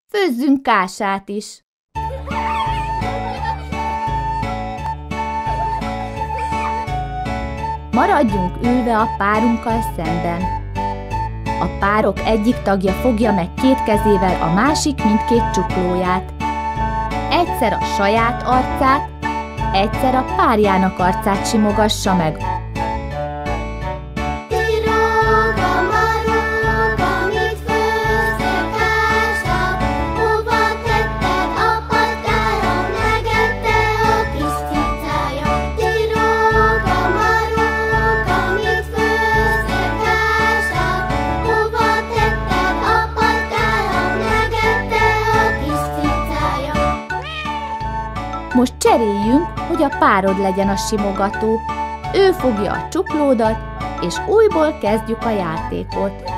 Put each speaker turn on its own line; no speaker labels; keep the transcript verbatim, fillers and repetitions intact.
Főzzünk kását is. Maradjunk ülve a párunkkal szemben. A párok egyik tagja fogja meg két kezével a másik mindkét csuklóját. Egyszer a saját arcát, egyszer a párjának arcát simogassa meg. Most cseréljünk, hogy a párod legyen a simogató. Ő fogja a csuklódat, és újból kezdjük a játékot.